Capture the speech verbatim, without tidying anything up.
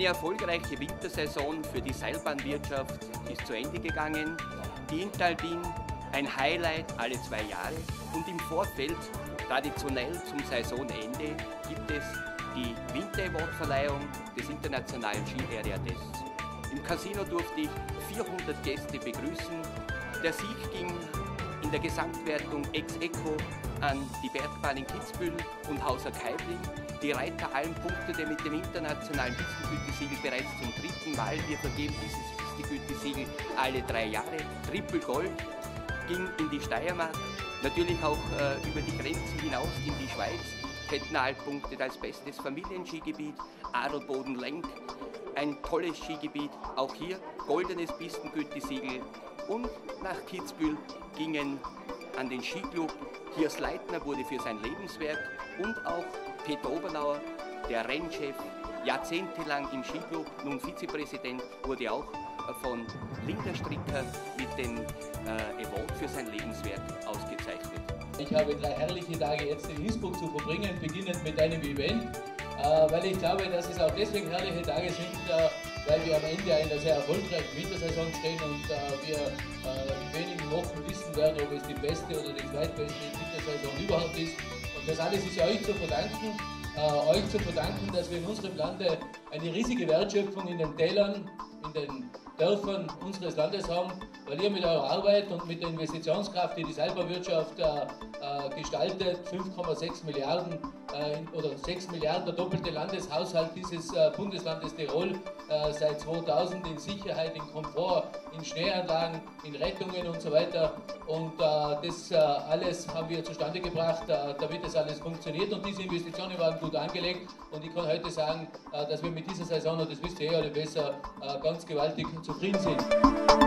Eine erfolgreiche Wintersaison für die Seilbahnwirtschaft ist zu Ende gegangen. Die Intalbin, ein Highlight alle zwei Jahre. Und im Vorfeld, traditionell zum Saisonende, gibt es die Winter-Award-Verleihung des Internationalen Ski-Area-Tests. Im Casino durfte ich vierhundert Gäste begrüßen. Der Sieg ging in der Gesamtwertung ex aequo an die Bergbahn in Kitzbühel und Hauser Kaibling. Die Reiter Alm punktete mit dem internationalen Pistengütesiegel bereits zum dritten Mal. Wir vergeben dieses Pistengütesiegel alle drei Jahre. Triple Gold ging in die Steiermark, natürlich auch äh, über die Grenze hinaus in die Schweiz. Tettnal punktet als bestes Familienskigebiet, Adelboden-Lenk, ein tolles Skigebiet, auch hier goldenes Pistengütesiegel. Und nach Kitzbühel gingen an den Skiclub Hirs Leitner wurde für sein Lebenswerk und auch Peter Oberlauer, der Rennchef, jahrzehntelang im Skiclub, nun Vizepräsident, wurde auch von Linda Stricker mit dem äh, Award für sein Lebenswerk ausgezeichnet. Ich habe drei herrliche Tage jetzt in Innsbruck zu verbringen, beginnend mit einem Event, äh, weil ich glaube, dass es auch deswegen herrliche Tage sind, äh, weil wir am Ende einer sehr erfolgreichen Wintersaison stehen und äh, wir äh, in wenigen Wochen wissen werden, ob es die beste oder die zweitbeste Wintersaison überhaupt ist. Und das alles ist euch zu verdanken, äh, euch zu verdanken, dass wir in unserem Lande eine riesige Wertschöpfung in den Tälern, in den Dörfern unseres Landes haben, weil ihr mit eurer Arbeit und mit der Investitionskraft, die die Seilbahnwirtschaft äh, äh, gestaltet, fünf Komma sechs Milliarden äh, oder sechs Milliarden, der doppelte Landeshaushalt dieses äh, Bundeslandes Tirol äh, seit zweitausend in Sicherheit, in Komfort, in Schneeanlagen, in Rettungen und so weiter. Und äh, das äh, alles haben wir zustande gebracht, äh, damit das alles funktioniert. Und diese Investitionen waren gut angelegt. Und ich kann heute sagen, äh, dass wir mit dieser Saison, und das wisst ihr eh alle besser, äh, ganz gewaltig zufrieden sind.